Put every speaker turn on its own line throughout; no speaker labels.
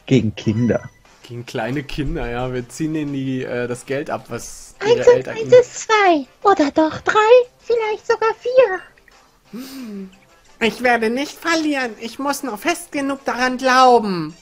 Gegen Kinder.
Gegen kleine Kinder, ja. Wir ziehen ihnen das Geld ab, was
Eins
ihre
und
Eltern
eins
ihnen...
ist zwei. Oder doch drei, vielleicht sogar vier.
Ich werde nicht verlieren. Ich muss nur fest genug daran glauben.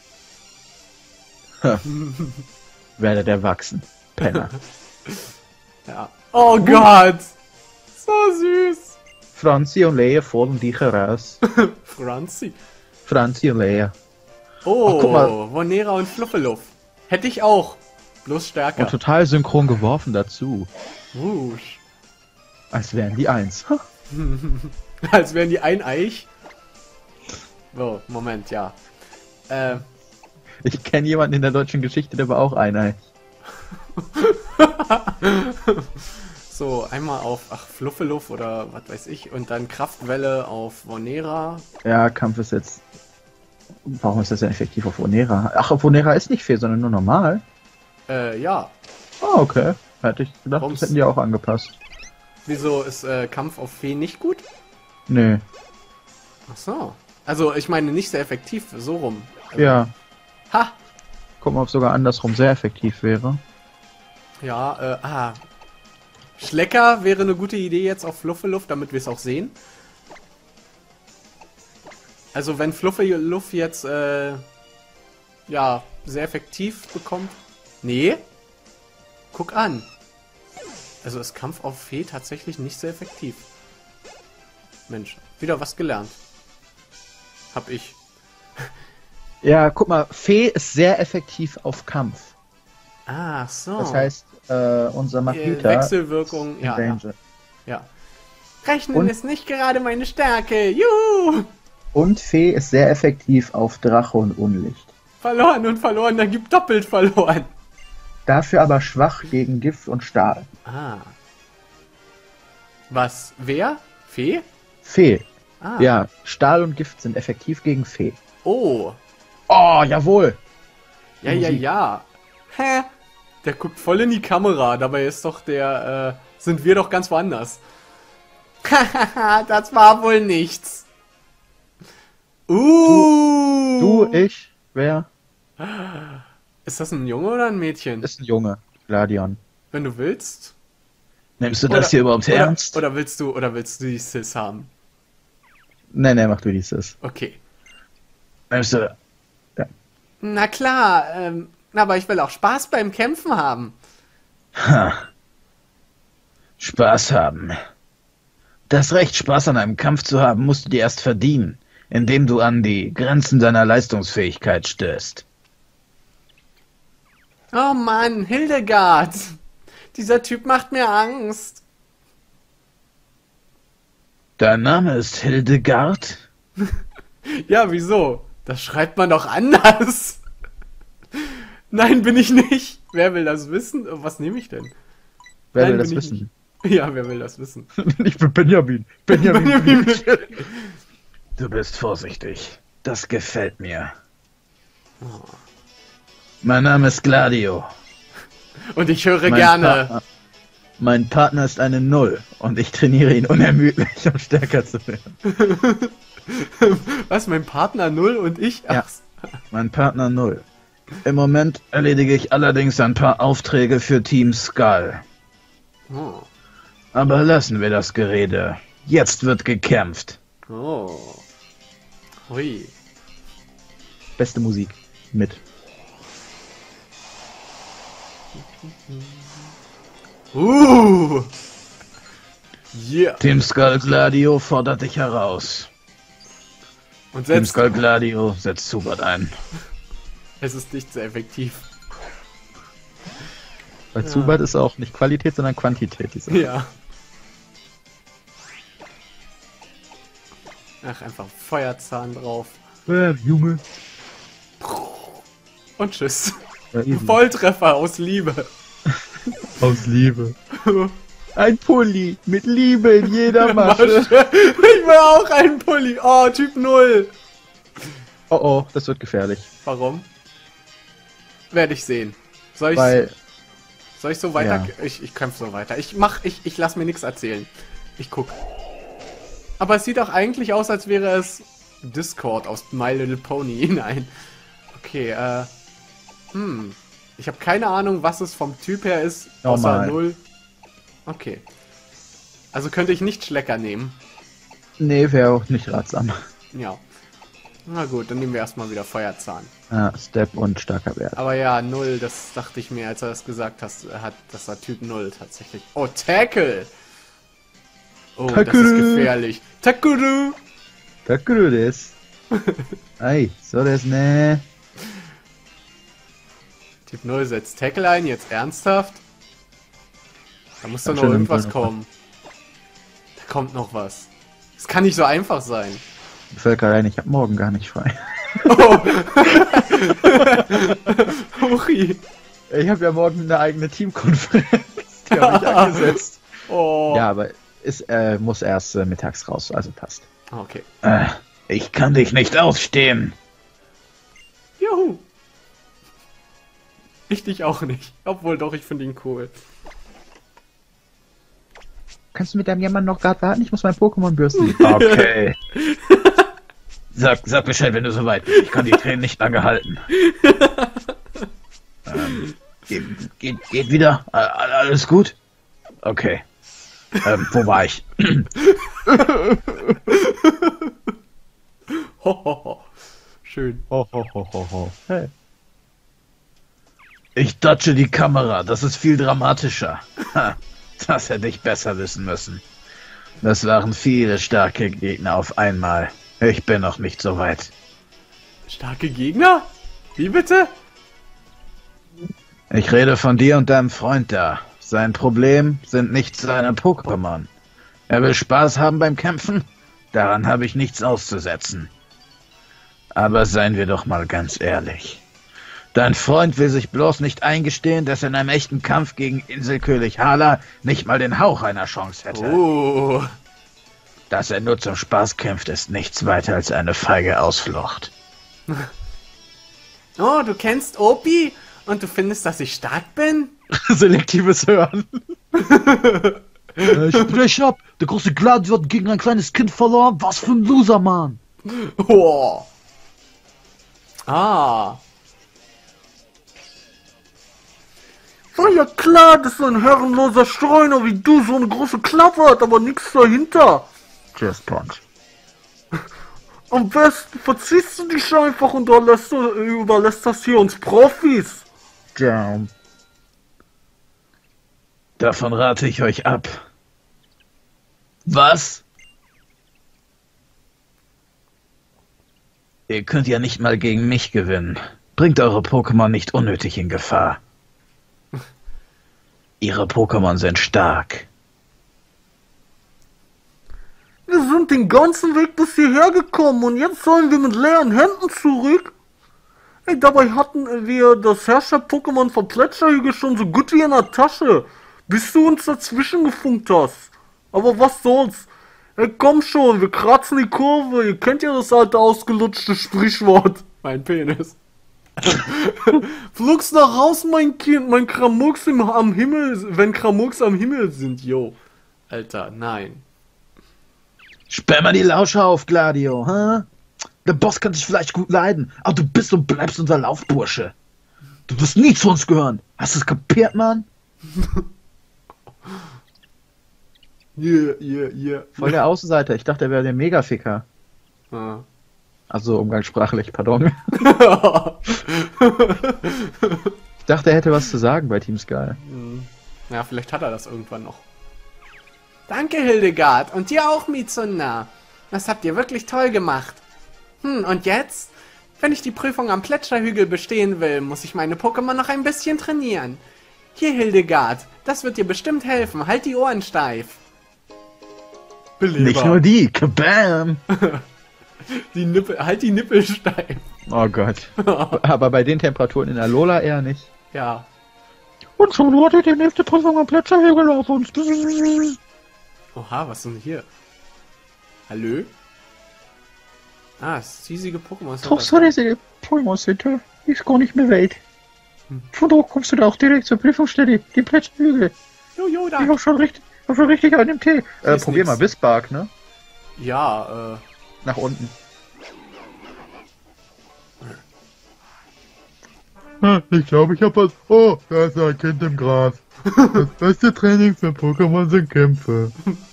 Werdet erwachsen. Penner.
Ja. Oh Gott. So süß.
Franzi und Lea fordern dich heraus.
Franzi.
Franzi und Lea.
Oh,
Ach, guck mal.
Vonera und Fluffeluff. Hätte ich auch. Bloß stärker.
Und total synchron geworfen dazu.
Wusch.
Als wären die eins.
Als wären die ein Eich. So, Moment, ja.
Ich kenne jemanden in der deutschen Geschichte, der war auch einer.
So, einmal auf, Fluffeluff oder was weiß ich. Und dann Kraftwelle auf Vonera.
Ja, Kampf ist jetzt... Warum ist das denn effektiv auf Onera? Ach, auf Onera ist nicht viel, sondern nur normal.
Ja.
Oh, okay. Hätte ich gedacht,
Warum's-
das hätten die auch angepasst.
Wieso ist Kampf auf Fee nicht gut?
Nö.
Ach so. Also, ich meine nicht sehr effektiv, so rum. Also,
Ja.
Ha!
Guck mal, ob sogar andersrum sehr effektiv wäre.
Ja, Schlecker wäre eine gute Idee jetzt auf Fluffeluff, damit wir es auch sehen. Also wenn Fluffeluff jetzt, ja, sehr effektiv bekommt. Nee. Guck an. Also ist Kampf auf Fee tatsächlich nicht sehr effektiv. Mensch, wieder was gelernt. Hab ich.
Ja, guck mal, Fee ist sehr effektiv auf Kampf.
Ah, so.
Das heißt, unser Makita
Wechselwirkung,
in
ja, ja,
Danger.
ja. Rechnen
Und-
ist nicht gerade meine Stärke. Juhu!
Und Fee ist sehr effektiv auf Drache und Unlicht.
Verloren und verloren, dann gibt doppelt verloren.
Dafür aber schwach gegen Gift und Stahl.
Ah. Was? Wer? Fee?
Fee.
Ah.
Ja, Stahl und Gift sind effektiv gegen Fee.
Oh.
Oh, jawohl.
Ja, ja,
Musik.
ja. Hä? Der guckt voll in die Kamera. Dabei ist doch sind wir doch ganz woanders. Hahaha, das war wohl nichts.
Du, ich, wer?
Ist das ein Junge oder ein Mädchen?
Ist ein Junge. Gladion.
Wenn du willst.
Nimmst du
Oder-
das hier überhaupt ernst?
Oder willst du die Sis haben?
Nee, mach du dieses.
Okay.
Nimmst du...
Na klar, aber ich will auch Spaß beim Kämpfen haben.
Ha. Spaß haben. Das Recht, Spaß an einem Kampf zu haben, musst du dir erst verdienen, indem du an die Grenzen deiner Leistungsfähigkeit stößt.
Oh Mann, Hildegard. Dieser Typ macht mir Angst.
Dein Name ist Hildegard?
Ja, wieso? Das schreibt man doch anders. Nein, bin ich nicht. Wer will das wissen? Was nehme ich denn?
Wer
Nein,
will das
bin ich
wissen?
Ja, wer will das wissen?
Ich bin Benjamin.
Benjamin.
Du bist vorsichtig. Das gefällt mir. Mein Name ist Gladio.
Und ich höre
Mein
gerne.
Partner, mein Partner ist eine Null und ich trainiere ihn unermüdlich, um stärker zu werden.
Was, mein Partner 0 und ich?
Ja.
Ach,
Mein Partner Null. Im Moment erledige ich allerdings ein paar Aufträge für Team Skull.
oh.
Aber lassen wir das Gerede. Jetzt wird gekämpft.
Oh. Hui.
Beste Musik. Mit.
Yeah.
Team Skull Gladio fordert dich heraus.
Und
Team
selbst
Skull Gladio setzt Zubat ein.
es ist nicht sehr effektiv.
Bei Zubat ist auch nicht Qualität, sondern Quantität. Die Sache.
Ja. Ach, einfach Feuerzahn drauf.
Junge.
Und tschüss.
Ja, easy.
Volltreffer aus Liebe.
Aus Liebe. Ein Pulli mit Liebe in jeder Masche.
Ich will auch einen Pulli. Oh, Typ 0.
Oh oh, das wird gefährlich.
Warum? Werde ich sehen. Soll
Weil,
ich so weiter?
Ja.
Ich kämpfe so weiter. Ich lass mir nichts erzählen. Ich guck. Aber es sieht auch eigentlich aus, als wäre es Discord aus My Little Pony. Nein. Okay, ich habe keine Ahnung, was es vom Typ her ist,
Normal.
außer 0. Okay. Also könnte ich nicht Schlecker nehmen.
Nee, wäre auch nicht ratsam.
Ja. Na gut, dann nehmen wir erstmal wieder Feuerzahn.
Ja, Step und starker Wert.
Aber ja, 0, das dachte ich mir, als er das gesagt hat, das war Typ 0 tatsächlich. Oh, Tackle! Oh, das ist gefährlich. Takuru!
Takuru des. Ei, so das ne.
Typ 0 setzt Tackle ein, jetzt ernsthaft? Da muss doch noch
Schön,
irgendwas
noch
kommen. Da kommt noch was. Das kann nicht so einfach sein.
Fällt gerade ein, ich hab morgen gar nicht frei.
Oh! Huchi!
Ich habe ja morgen eine eigene Teamkonferenz. Die habe ich angesetzt.
Oh!
Ja, aber es muss erst mittags raus, also passt.
Okay.
Ich kann dich nicht ausstehen.
Juhu! Ich dich auch nicht. Obwohl doch, ich finde ihn cool.
Kannst du mit deinem Jammern noch gerade warten? Ich muss mein Pokémon bürsten. Okay. Sag Bescheid, wenn du soweit bist. Ich kann die Tränen nicht lange halten. Geht wieder? Alles gut? Okay. Wo war ich?
Hohoho. Schön.
Hey. Ich dodge die Kamera. Das ist viel dramatischer. Ha, das hätte ich besser wissen müssen. Das waren viele starke Gegner auf einmal. Ich bin noch nicht so weit.
Starke Gegner? Wie bitte?
Ich rede von dir und deinem Freund da. Sein Problem sind nicht seine Pokémon. Er will Spaß haben beim Kämpfen? Daran habe ich nichts auszusetzen. Aber seien wir doch mal ganz ehrlich. Dein Freund will sich bloß nicht eingestehen, dass er in einem echten Kampf gegen Inselkönig Hala nicht mal den Hauch einer Chance hätte.
Oh.
Dass er nur zum Spaß kämpft, ist nichts weiter als eine feige Ausflucht.
Oh, du kennst Opi? Und du findest, dass ich stark bin?
Selektives Hören. Sprich ab! Der große Gladiator hat gegen ein kleines Kind verloren. Was für ein Loser, Mann!
Oh. Ah.
War ja klar, dass so ein herrenloser Streuner wie du so eine große Klappe hat, aber nichts dahinter.
Just Punch.
Am besten verziehst du dich einfach und überlässt das hier uns Profis.
Down. Davon rate ich euch ab. Was? Ihr könnt ja nicht mal gegen mich gewinnen. Bringt eure Pokémon nicht unnötig in Gefahr. Ihre Pokémon sind stark.
Wir sind den ganzen Weg bis hierher gekommen und jetzt sollen wir mit leeren Händen zurück? Ey, dabei hatten wir das Herrscher-Pokémon von Plätscherhügel schon so gut wie in der Tasche, bis du uns dazwischen gefunkt hast. Aber was soll's? Ey, komm schon, wir kratzen die Kurve, ihr kennt ja das alte ausgelutschte Sprichwort.
Mein Penis.
Flugs da raus, mein Kind, mein Kramux am Himmel, wenn Kramux am Himmel sind, yo.
Alter, nein.
Sperr mal die Lauscher auf, Gladio, hä? Der Boss kann dich vielleicht gut leiden, aber du bist und bleibst unser Laufbursche. Du wirst nie zu uns gehören. Hast du es kapiert, Mann?
Yeah.
Voll der Außenseiter. Ich dachte, er wäre der Megaficker.
Ah.
Also umgangssprachlich, pardon. Ich dachte, er hätte was zu sagen bei Team Sky.
Ja, vielleicht hat er das irgendwann noch. Danke, Hildegard. Und dir auch, Mizuna. Das habt ihr wirklich toll gemacht. Und jetzt? Wenn ich die Prüfung am Plätscherhügel bestehen will, muss ich meine Pokémon noch ein bisschen trainieren. Hier, Hildegard. Das wird dir bestimmt helfen. Halt die Ohren steif. Beleber.
Nicht nur die, kabam!
Halt die Nippel steif.
Oh Gott. Aber bei den Temperaturen in Alola eher nicht.
Ja.
Und schon wartet die nächste Prüfung am Plätscherhügel auf uns.
Oha, was ist denn hier? Hallo? Ah, das riesige Pokémon.
Trotz riesige Pokémon Center ist gar nicht mehr weit. Von dort kommst du da auch direkt zur Prüfungsstelle, die Plätscherhügel.
Jojo, da.
Ich hab schon richtig an dem Tee.
Ist
Probier
nix.
mal Bisbark, ne?
Ja,
Nach unten.
Ich glaube, ich habe was. Oh, da ist ein Kind im Gras. Das beste Training für Pokémon sind Kämpfe.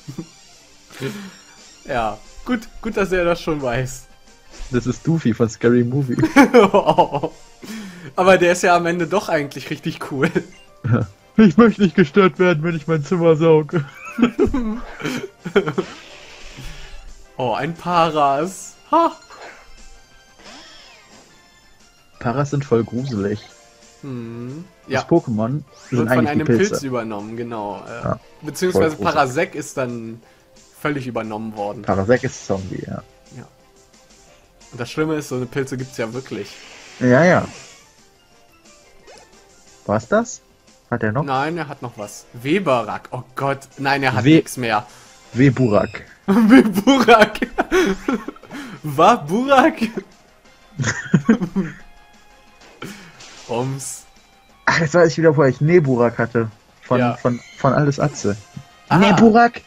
Ja, gut, dass er das schon weiß.
Das ist Doofy von Scary Movie.
Oh. Aber der ist ja am Ende doch eigentlich richtig cool.
Ich möchte nicht gestört werden, wenn ich mein Zimmer sauge.
Oh, ein Paras. Ha.
Paras sind voll gruselig.
Ja,
Das Pokémon sind
wird von
eigentlich
einem
die Pilze.
Pilz übernommen, genau.
Ja,
Beziehungsweise
voll gruselig.
Parasect ist dann völlig übernommen worden.
Parasect ist Zombie, ja.
Und das Schlimme ist, so eine Pilze gibt's ja wirklich.
Ja, ja. War's das? Hat er noch?
Nein, er hat noch was. Weberak. Oh Gott. Nein, er hat
We-
nichts mehr.
Weburak.
Weburak. War Burak?
Ach, jetzt weiß ich wieder, woher ich Neburak hatte. Von
Ja.
Alles Atze.
Ah.
Neburak!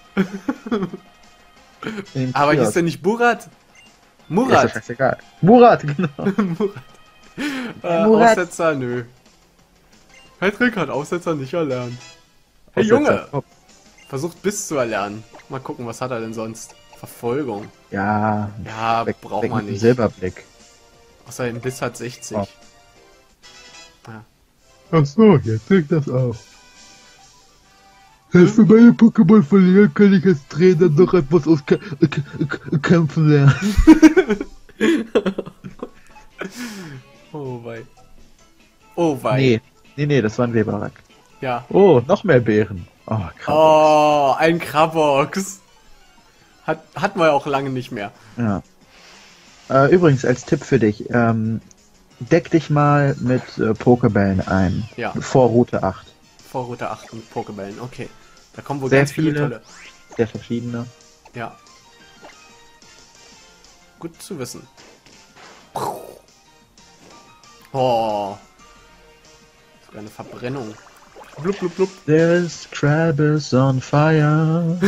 In
Aber
Kiosk.
hieß der nicht Burat?
Ist doch
Murat.
scheißegal. Murat, genau. Murat.
Aussetzer, nö. Patrick hat Aussetzer nicht erlernt. Hey Junge! Versucht Biss zu erlernen. Mal gucken, was hat er denn sonst? Verfolgung.
Ja,
Ja, braucht
weg
man
mit dem
nicht.
Silberblick.
Außerdem Biss hat 60.
Oh.
Ja.
Ach so, jetzt krieg ich das auch. Wenn ich für meine Pokémon verliere, kann ich als Trainer noch etwas aus Kämpfen lernen.
Oh wei. Oh wei.
Nee, das war ein Weberak.
Ja.
Oh, noch mehr Beeren. Oh, krass.
Oh, ein Krabox. Hatten wir auch lange nicht mehr.
Ja. Übrigens, als Tipp für dich, deck dich mal mit Pokebällen ein.
Ja.
Vor Route 8.
Vor Route 8 und Pokebällen, okay. Da kommen wohl
Sehr
ganz viele
viele.
tolle.
Sehr verschiedene.
Ja. Gut zu wissen. Oh. Sogar eine Verbrennung. Blub, blub, blub.
This crab is on fire.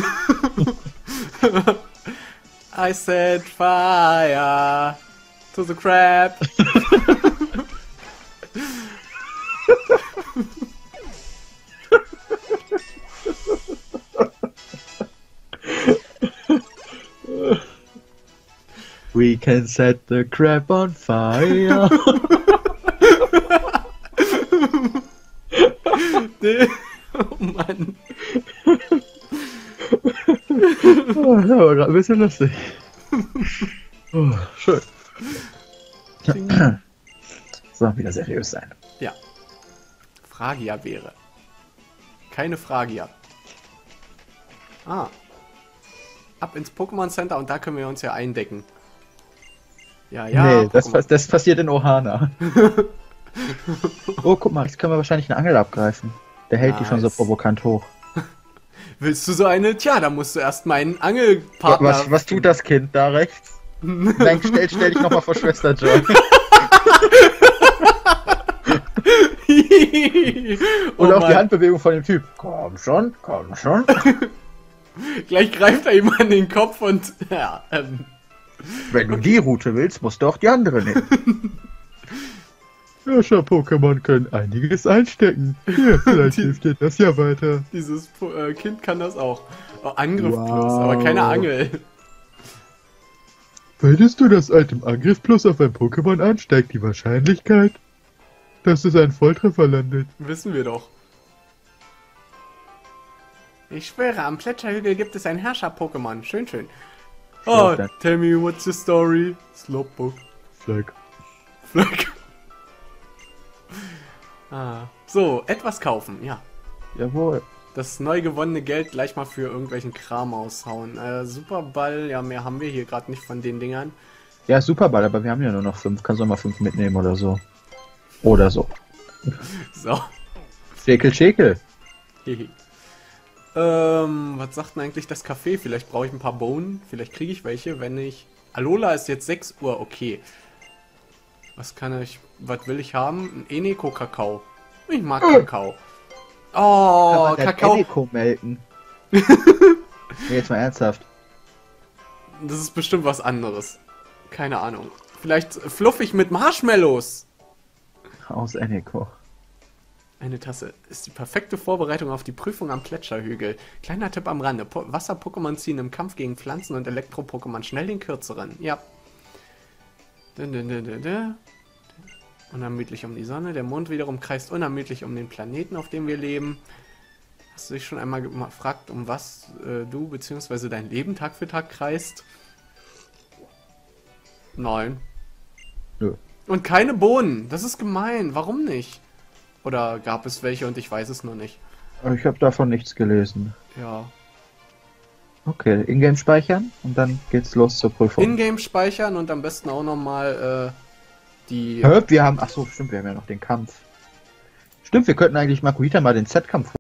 I set fire to the crab.
We can set the crab on fire.
Oh Mann.
Oh, das war gerade ein bisschen lustig. Oh, schön. So, wieder seriös sein.
Ja. Fragia wäre. Keine Fragia. Ah. Ab ins Pokémon Center und da können wir uns ja eindecken. Ja, ja.
Nee, das,
Pokémon.
das passiert in Ohana. Oh, guck mal, jetzt können wir wahrscheinlich eine Angel abgreifen. Der hält die schon so
Nice.
provokant hoch.
Willst du so eine? Tja, da musst du erst meinen Angelpartner.
Was tut das Kind da rechts? Nein, stell dich nochmal vor Schwester Joy.
Oh
Und auch die
Mann.
Handbewegung von dem Typ. Komm schon, komm schon.
Gleich greift er ihm an den Kopf und ja,
Wenn du die Route willst, musst du auch die andere nehmen.
Herrscher-Pokémon können einiges einstecken. Hier, vielleicht hilft dir das ja weiter.
dieses Kind kann das auch. Oh, Angriff
Wow.
plus, aber keine Angel.
Wendest du das Item Angriff Plus auf ein Pokémon an, steigt die Wahrscheinlichkeit, dass es ein Volltreffer landet.
Wissen wir doch. Ich schwöre, am Plätscherhügel gibt es ein Herrscher-Pokémon. Schön, schön. Oh,
Slowpoke.
tell me what's the story. Slowpoke.
Flag.
Fleck. Ah. So, etwas kaufen, ja.
Jawohl.
Das neu gewonnene Geld gleich mal für irgendwelchen Kram aushauen. Superball, ja, mehr haben wir hier gerade nicht von den Dingern.
Ja, Superball, aber wir haben ja nur noch 5. Kannst du mal 5 mitnehmen oder so. Oder so.
So.
Schäkel, Schäkel.
Hehe. Was sagt denn eigentlich das Café? Vielleicht brauche ich ein paar Bohnen. Vielleicht kriege ich welche, wenn ich... Alola ist jetzt 6 Uhr, okay. Was will ich haben? Ein Eneko-Kakao. Ich mag Kakao. Oh, Kakao.
Eneko melken. Nee, jetzt mal ernsthaft.
Das ist bestimmt was anderes. Keine Ahnung. Vielleicht fluffig mit Marshmallows.
aus Eniko.
Eine Tasse ist die perfekte Vorbereitung auf die Prüfung am Gletscherhügel. Kleiner Tipp am Rande. Wasser-Pokémon ziehen im Kampf gegen Pflanzen und Elektro-Pokémon schnell den kürzeren. Ja. Unermüdlich um die Sonne. Der Mond wiederum kreist unermüdlich um den Planeten, auf dem wir leben. Hast du dich schon einmal gefragt, um was du bzw. dein Leben Tag für Tag kreist? Nein.
Nö.
Und keine Bohnen. Das ist gemein. Warum nicht? Oder gab es welche und ich weiß es nur nicht?
Ich habe davon nichts gelesen.
Ja.
Okay, Ingame speichern und dann geht's los zur Prüfung.
Ingame speichern und am besten auch nochmal die...
Wir haben, ach so, stimmt, wir haben ja noch den Kampf. Stimmt, wir könnten eigentlich Makuhita mal den Z-Kampf